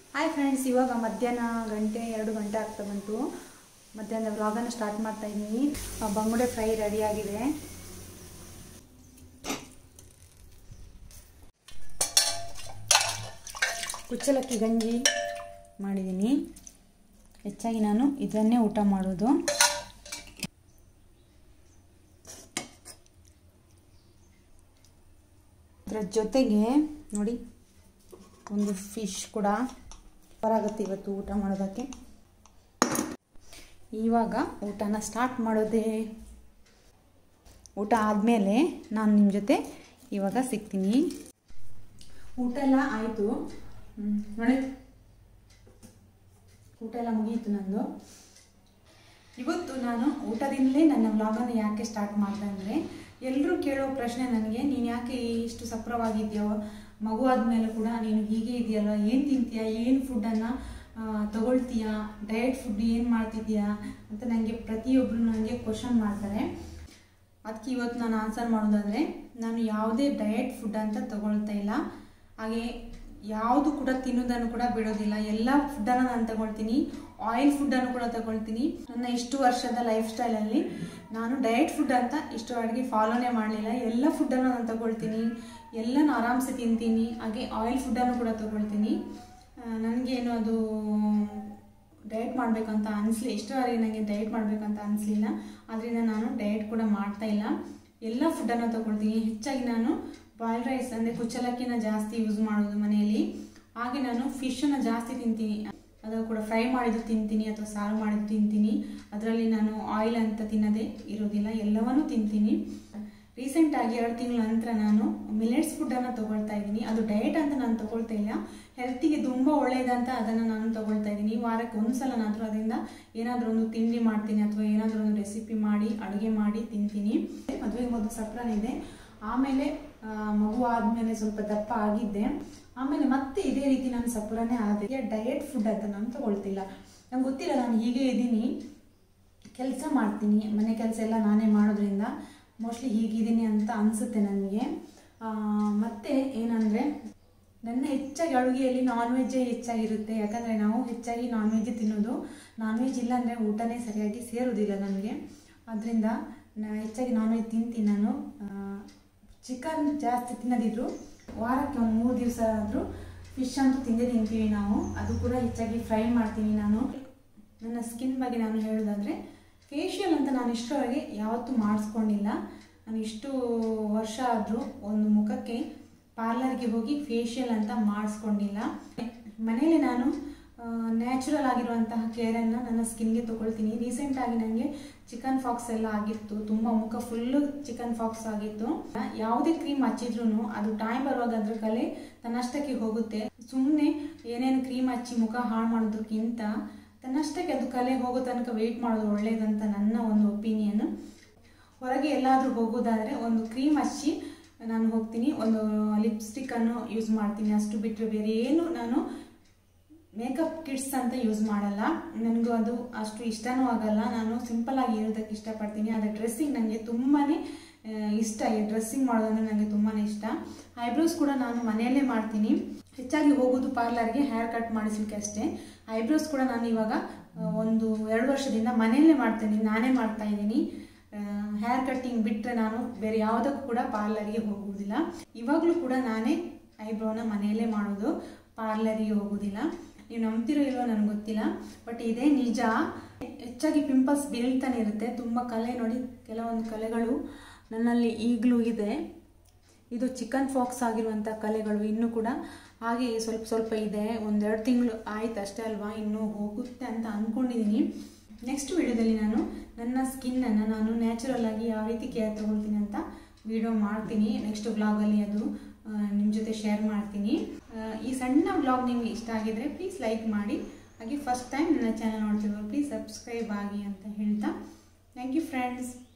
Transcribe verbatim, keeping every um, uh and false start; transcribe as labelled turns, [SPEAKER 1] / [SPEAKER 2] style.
[SPEAKER 1] Hi friends, ಇವಾಗ ಮಧ್ಯಾಹ್ನ ಗಂಟೆ ಎರಡು ಗಂಟೆ ಆಗ್ತಾ ಬಂತು. ಮಧ್ಯಾಹ್ನದ ವ್ಲಾಗನ್ನು ಸ್ಟಾರ್ಟ್ ಮಾಡ್ತಾ ಇದ್ದೀನಿ. ಬಂಗುಡೆ ಫ್ರೈ ರೆಡಿಯಾಗಿದೆ. ಕುಚ್ಚಲಕ್ಕಿ ಗಂಜಿ ಮಾಡಿದ್ದೀನಿ. ಹೆಚ್ಚಾಗಿ ನಾನು ಇದನ್ನೇ ಊಟ ಮಾಡೋದು. ಅದರ ಜೊತೆಗೆ ನೋಡಿ ಒಂದು ಫಿಶ್ ಕೂಡ ಬರಾಗುತ್ತೆ ಇವತ್ತು ಊಟ ಮಾಡೋದಕ್ಕೆ. ಇವಾಗ ಊಟನ ಸ್ಟಾರ್ಟ್ ಮಾಡೋದೇ. ಊಟ ಆದಮೇಲೆ ನಾನು ನಿಮ್ಮ ಜೊತೆ ಇವಾಗ ಸಿಗ್ತೀನಿ. ಊಟ ಎಲ್ಲ ಆಯಿತು ನೋಡಿ, ಊಟ ಎಲ್ಲ ಮುಗಿಯಿತು ನಂದು. ಇವತ್ತು ನಾನು ಊಟದಿಂದಲೇ ನನ್ನ ವ್ಲಾಗನ್ನು ಯಾಕೆ ಸ್ಟಾರ್ಟ್ ಮಾಡಿದೆ ಅಂದರೆ, ಎಲ್ಲರೂ ಕೇಳೋ ಪ್ರಶ್ನೆ ನನಗೆ, ನೀನು ಯಾಕೆ ಇಷ್ಟು ಸಪ್ರವಾಗಿದ್ಯೋ, ಮಗು ಆದಮೇಲೆ ಕೂಡ ನೀನು ಹೀಗೆ ಇದೆಯಲ್ಲ, ಏನು ತಿಂತೀಯಾ, ಏನು ಫುಡ್ಡನ್ನು ತಗೊಳ್ತೀಯಾ, ಡಯಟ್ ಫುಡ್ ಏನು ಮಾಡ್ತಿದ್ಯಾ ಅಂತ ನನಗೆ ಪ್ರತಿಯೊಬ್ಬರು ನನಗೆ ಕ್ವಶನ್ ಮಾಡ್ತಾರೆ. ಅದಕ್ಕೆ ಇವತ್ತು ನಾನು ಆನ್ಸರ್ ಮಾಡೋದಾದರೆ, ನಾನು ಯಾವುದೇ ಡಯಟ್ ಫುಡ್ ಅಂತ ತಗೊಳ್ತಾ ಇಲ್ಲ. ಹಾಗೆ ಯಾವುದು ಕೂಡ ತಿನ್ನೋದನ್ನು ಕೂಡ ಬಿಡೋದಿಲ್ಲ. ಎಲ್ಲ ಫುಡ್ಡನ್ನು ನಾನು ತಗೊಳ್ತೀನಿ. ಆಯಿಲ್ ಫುಡ್ಡನ್ನು ಕೂಡ ತಗೊಳ್ತೀನಿ. ನನ್ನ ಇಷ್ಟು ವರ್ಷದ ಲೈಫ್ ಸ್ಟೈಲಲ್ಲಿ ನಾನು ಡಯಟ್ ಫುಡ್ ಅಂತ ಇಷ್ಟು ಅಡುಗೆ ಫಾಲೋನೇ ಮಾಡಲಿಲ್ಲ. ಎಲ್ಲ ಫುಡ್ಡನ್ನು ನಾನು ತಗೊಳ್ತೀನಿ, ಎಲ್ಲನೂ ಆರಾಮ್ಸೆ ತಿಂತೀನಿ. ಹಾಗೆ ಆಯಿಲ್ ಫುಡ್ಡನ್ನು ಕೂಡ ತಗೊಳ್ತೀನಿ. ನನಗೇನು ಅದು ಡಯಟ್ ಮಾಡಬೇಕಂತ ಅನಿಸ್ಲಿ, ಇಷ್ಟವರೆಗೆ ನನಗೆ ಡಯಟ್ ಮಾಡಬೇಕಂತ ಅನಿಸ್ಲಿಲ್ಲ. ಆದ್ದರಿಂದ ನಾನು ಡಯಟ್ ಕೂಡ ಮಾಡ್ತಾ ಇಲ್ಲ. ಎಲ್ಲ ಫುಡ್ಡನ್ನು ತಗೊಳ್ತೀನಿ. ಹೆಚ್ಚಾಗಿ ನಾನು ಬಾಯ್ಲ್ ರೈಸ್ ಅಂದರೆ ಕುಚ್ಚಲಕ್ಕಿನ ಜಾಸ್ತಿ ಯೂಸ್ ಮಾಡೋದು ಮನೆಯಲ್ಲಿ. ಹಾಗೆ ನಾನು ಫಿಶನ್ನು ಜಾಸ್ತಿ ತಿಂತೀನಿ. ಅದು ಕೂಡ ಫ್ರೈ ಮಾಡಿದ್ದು ತಿಂತೀನಿ ಅಥವಾ ಸಾರು ಮಾಡಿದ್ದು ತಿಂತೀನಿ. ಅದರಲ್ಲಿ ನಾನು ಆಯಿಲ್ ಅಂತ ತಿನ್ನೋದೇ ಇರೋದಿಲ್ಲ, ಎಲ್ಲವನ್ನೂ ತಿಂತೀನಿ. ರೀಸೆಂಟಾಗಿ ಎರಡು ತಿಂಗಳ ನಂತರ ನಾನು ಮಿಲೆಟ್ಸ್ ಫುಡ್ಡನ್ನು ತೊಗೊಳ್ತಾ ಇದ್ದೀನಿ. ಅದು ಡಯಟ್ ಅಂತ ನಾನು ತೊಗೊಳ್ತಾ ಇಲ್ಲ, ಹೆಲ್ತಿಗೆ ತುಂಬ ಒಳ್ಳೆಯದಂತ ಅದನ್ನು ನಾನು ತೊಗೊಳ್ತಾ ಇದ್ದೀನಿ. ವಾರಕ್ಕೆ ಒಂದು ಸಲನಾದರೂ ಅದರಿಂದ ಏನಾದರೂ ಒಂದು ತಿಂಡಿ ಮಾಡ್ತೀನಿ ಅಥವಾ ಏನಾದರೂ ಒಂದು ರೆಸಿಪಿ ಮಾಡಿ ಅಡುಗೆ ಮಾಡಿ ತಿಂತೀನಿ. ಮದುವೆಗೆ ಮೊದಲು ಸಪ್ರಾನಿದೆ, ಆಮೇಲೆ ಮಗು ಆದಮೇಲೆ ಸ್ವಲ್ಪ ದಪ್ಪ ಆಗಿದ್ದೆ. ಆಮೇಲೆ ಮತ್ತೆ ಇದೇ ರೀತಿ ನಾನು ಸಪ್ರಾನೇ ಆದೆ. ಡಯಟ್ ಫುಡ್ ಅಂತ ನಾನು ತೊಗೊಳ್ತಿಲ್ಲ. ನಂಗೆ ಗೊತ್ತಿಲ್ಲ, ನಾನು ಹೀಗೆ ಇದ್ದೀನಿ, ಕೆಲಸ ಮಾಡ್ತೀನಿ, ಮನೆ ಕೆಲಸ ಎಲ್ಲ ನಾನೇ ಮಾಡೋದ್ರಿಂದ ಮೋಸ್ಟ್ಲಿ ಹೀಗಿದ್ದೀನಿ ಅಂತ ಅನಿಸುತ್ತೆ ನನಗೆ. ಮತ್ತು ಏನಂದರೆ, ನನ್ನ ಹೆಚ್ಚಾಗಿ ಅಡುಗೆಯಲ್ಲಿ ನಾನ್ ವೆಜ್ಜೇ ಹೆಚ್ಚಾಗಿರುತ್ತೆ. ಯಾಕಂದರೆ ನಾವು ಹೆಚ್ಚಾಗಿ ನಾನ್ ವೆಜ್ಜೇ ತಿನ್ನೋದು. ನಾನ್ ವೆಜ್ ಇಲ್ಲ ಅಂದರೆ ಊಟನೇ ಸರಿಯಾಗಿ ಸೇರೋದಿಲ್ಲ ನನಗೆ. ಅದರಿಂದ ನಾನು ಹೆಚ್ಚಾಗಿ ನಾನ್ ವೆಜ್ ತಿಂತೀನಿ. ನಾನು ಚಿಕನ್ ಜಾಸ್ತಿ ತಿನ್ನದಿದ್ರು ವಾರಕ್ಕೆ ಒಂದು ಮೂರು ದಿವಸ ಆದರೂ ಫಿಶ್ ಅಂತೂ ತಿಂದೇ ತಿಂತೀವಿ ನಾವು. ಅದು ಕೂಡ ಹೆಚ್ಚಾಗಿ ಫ್ರೈ ಮಾಡ್ತೀನಿ ನಾನು. ನನ್ನ ಸ್ಕಿನ್ ಬಗ್ಗೆ ನಾನು ಹೇಳೋದಾದರೆ, ಫೇಶಿಯಲ್ ಅಂತ ನಾನು ಇಷ್ಟರವರೆಗೆ ಯಾವತ್ತೂ ಮಾಡಿಸ್ಕೊಂಡಿಲ್ಲ. ನಾನು ಇಷ್ಟು ವರ್ಷ ಆದರೂ ಒಂದು ಮುಖಕ್ಕೆ ಪಾರ್ಲರ್ಗೆ ಹೋಗಿ ಫೇಶಿಯಲ್ ಅಂತ ಮಾಡಿಸ್ಕೊಂಡಿಲ್ಲ. ಮನೇಲಿ ನಾನು ನ್ಯಾಚುರಲ್ ಆಗಿರುವಂತಹ ಕೇರನ್ನು ನನ್ನ ಸ್ಕಿನ್ಗೆ ತೊಗೊಳ್ತೀನಿ. ರೀಸೆಂಟಾಗಿ ನನಗೆ ಚಿಕನ್ ಫಾಕ್ಸ್ ಎಲ್ಲ ಆಗಿತ್ತು, ತುಂಬ ಮುಖ ಫುಲ್ಲು ಚಿಕನ್ ಫಾಕ್ಸ್ ಆಗಿತ್ತು. ಯಾವುದೇ ಕ್ರೀಮ್ ಹಚ್ಚಿದ್ರೂ ಅದು ಟೈಮ್ ಬರುವಾಗ ಅದ್ರ ಕಲೆ ತನ್ನಷ್ಟಕ್ಕೆ ಹೋಗುತ್ತೆ. ಸುಮ್ಮನೆ ಏನೇನು ಕ್ರೀಮ್ ಹಚ್ಚಿ ಮುಖ ಹಾಳು ಮಾಡೋದಕ್ಕಿಂತ ತನ್ನಷ್ಟಕ್ಕೆ ಅದು ಕಲೆ ಹೋಗೋ ತನಕ ವೆಯ್ಟ್ ಮಾಡೋದು ಒಳ್ಳೆಯದಂತ ನನ್ನ ಒಂದು ಒಪಿನಿಯನ್. ಹೊರಗೆ ಎಲ್ಲಾದರೂ ಹೋಗೋದಾದರೆ ಒಂದು ಕ್ರೀಮ್ ಹಚ್ಚಿ ನಾನು ಹೋಗ್ತೀನಿ, ಒಂದು ಲಿಪ್ಸ್ಟಿಕ್ಕನ್ನು ಯೂಸ್ ಮಾಡ್ತೀನಿ. ಅಷ್ಟು ಬಿಟ್ಟರೆ ಬೇರೆ ಏನು ನಾನು ಮೇಕಪ್ ಕಿಟ್ಸ್ ಅಂತ ಯೂಸ್ ಮಾಡಲ್ಲ. ನನಗೂ ಅದು ಅಷ್ಟು ಇಷ್ಟನೂ ಆಗಲ್ಲ. ನಾನು ಸಿಂಪಲ್ಲಾಗಿ ಇರೋದಕ್ಕೆ ಇಷ್ಟಪಡ್ತೀನಿ. ಆದರೆ ಡ್ರೆಸ್ಸಿಂಗ್ ನನಗೆ ತುಂಬಾ ಇಷ್ಟ. ಈ ಡ್ರೆಸ್ಸಿಂಗ್ ಮಾಡೋದಂದರೆ ನನಗೆ ತುಂಬಾ ಇಷ್ಟ. ಐಬ್ರೋಸ್ ಕೂಡ ನಾನು ಮನೆಯಲ್ಲೇ ಮಾಡ್ತೀನಿ. ಹೆಚ್ಚಾಗಿ ಹೋಗೋದು ಪಾರ್ಲರ್ಗೆ ಹೇರ್ ಕಟ್ ಮಾಡಿಸ್ಲಿಕ್ಕೆ ಅಷ್ಟೇ. ಐಬ್ರೋಸ್ ಕೂಡ ನಾನು ಇವಾಗ ಒಂದು ಎರಡು ವರ್ಷದಿಂದ ಮನೆಯಲ್ಲೇ ಮಾಡ್ತೀನಿ, ನಾನೇ ಮಾಡ್ತಾ ಇದ್ದೀನಿ. ಹೇರ್ ಕಟ್ಟಿಂಗ್ ಬಿಟ್ಟರೆ ನಾನು ಬೇರೆ ಯಾವುದಕ್ಕೂ ಕೂಡ ಪಾರ್ಲರ್ಗೆ ಹೋಗುವುದಿಲ್ಲ. ಇವಾಗಲೂ ಕೂಡ ನಾನೇ ಐಬ್ರೋನ ಮನೆಯಲ್ಲೇ ಮಾಡೋದು, ಪಾರ್ಲರಿಗೆ ಹೋಗೋದಿಲ್ಲ. ನೀವು ನಂಬ್ತಿರೋ ಇಲ್ವೋ ನನಗೆ ಗೊತ್ತಿಲ್ಲ, ಬಟ್ ಇದೇ ನಿಜ. ಹೆಚ್ಚಾಗಿ ಪಿಂಪಲ್ಸ್ ಬೀಳ್ತಾನೆ ಇರುತ್ತೆ. ತುಂಬ ಕಲೆ ನೋಡಿ, ಕೆಲವೊಂದು ಕಲೆಗಳು ನನ್ನಲ್ಲಿ ಈಗಲೂ ಇದೆ. ಇದು ಚಿಕನ್ ಫಾಕ್ಸ್ ಆಗಿರುವಂಥ ಕಲೆಗಳು ಇನ್ನೂ ಕೂಡ ಹಾಗೆ ಸ್ವಲ್ಪ ಸ್ವಲ್ಪ ಇದೆ. ಒಂದೆರಡು ತಿಂಗಳು ಆಯ್ತು ಅಷ್ಟೇ ಅಲ್ವಾ, ಇನ್ನೂ ಹೋಗುತ್ತೆ ಅಂತ ಅಂದ್ಕೊಂಡಿದ್ದೀನಿ. ನೆಕ್ಸ್ಟ್ ವಿಡಿಯೋದಲ್ಲಿ ನಾನು ನನ್ನ ಸ್ಕಿನ್ನನ್ನು ನಾನು ನ್ಯಾಚುರಲ್ ಆಗಿ ಯಾವ ರೀತಿ ಕೇರ್ ತಗೊಳ್ತೀನಿ ಅಂತ ವಿಡಿಯೋ ಮಾಡ್ತೀನಿ. ನೆಕ್ಸ್ಟ್ ವ್ಲಾಗಲ್ಲಿ ಅದು ನಿಮ್ಮ ಜೊತೆ ಶೇರ್ ಮಾಡ್ತೀನಿ. ಈ ಸಣ್ಣ ವ್ಲಾಗ್ ನಿಮಗೆ ಇಷ್ಟ ಆಗಿದರೆ ಪ್ಲೀಸ್ ಲೈಕ್ ಮಾಡಿ. ಹಾಗೆ ಫಸ್ಟ್ ಟೈಮ್ ನನ್ನ ಚಾನಲ್ ನೋಡ್ತಿರೋರು ಪ್ಲೀಸ್ ಸಬ್ಸ್ಕ್ರೈಬ್ ಆಗಿ ಅಂತ ಹೇಳ್ತಾ, ಥ್ಯಾಂಕ್ ಯು ಫ್ರೆಂಡ್ಸ್.